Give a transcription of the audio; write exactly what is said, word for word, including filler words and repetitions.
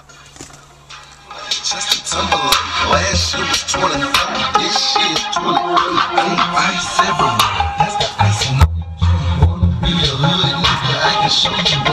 Just a Timberlake. Last year was twenty-five. This year is twenty-three. Ain't ice everywhere. That's the icing on the cake. Wanna be a hood nigga? I can show you.